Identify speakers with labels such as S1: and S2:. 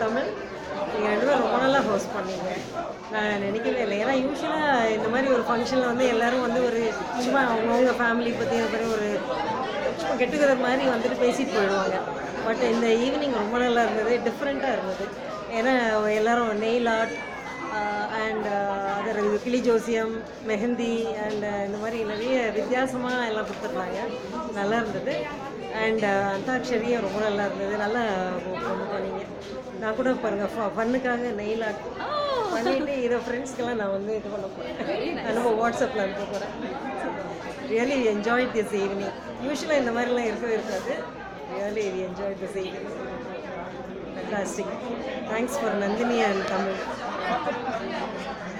S1: தமிழ். நீங்கள் 2 பேரும் ரொம்ப நல்லா ஹோஸ்ட் பண்ணீங்க. நான் நினைக்கவே இல்லை. ஏன்னா யூஸ்வலாக இந்த மாதிரி ஒரு ஃபங்க்ஷனில் வந்து எல்லோரும் வந்து ஒரு சும்மா அவங்கவுங்க ஃபேமிலி பற்றி ஒரு சும்மா கெட்டுக்கிறது மாதிரி வந்துட்டு பேசிட்டு போயிடுவாங்க. பட் இந்த ஈவினிங் ரொம்ப நல்லா இருந்தது, டிஃப்ரெண்ட்டாக இருந்தது. ஏன்னா எல்லோரும் நெயில் ஆர்ட் அண்ட் அதர் இது கிளி ஜோசியம், மெஹந்தி அண்ட் இந்த மாதிரி நிறைய வித்தியாசமாக எல்லாம் கொடுத்துருந்தாங்க. நல்லா இருந்தது. அண்ட் அந்தாக்ஷரியும் ரொம்ப நல்லா இருந்தது. நல்லா கொண்டு போனீங்க. நான் கூட பாருங்கள் ஃபன்னுக்காக நெயில் ஆர்ட் பண்ணிவிட்டு இதை ஃப்ரெண்ட்ஸ்க்கெல்லாம் நான் வந்து இது பண்ண போகிறேன். நம்ம வாட்ஸ்அப்பில் அனுப்ப போகிறேன். Really enjoy this evening. யூஸ்வலாக இந்த மாதிரிலாம் இருக்கவே இருக்காது. Really enjoy this evening. Fantastic. Thanks for Nandini and Tamil.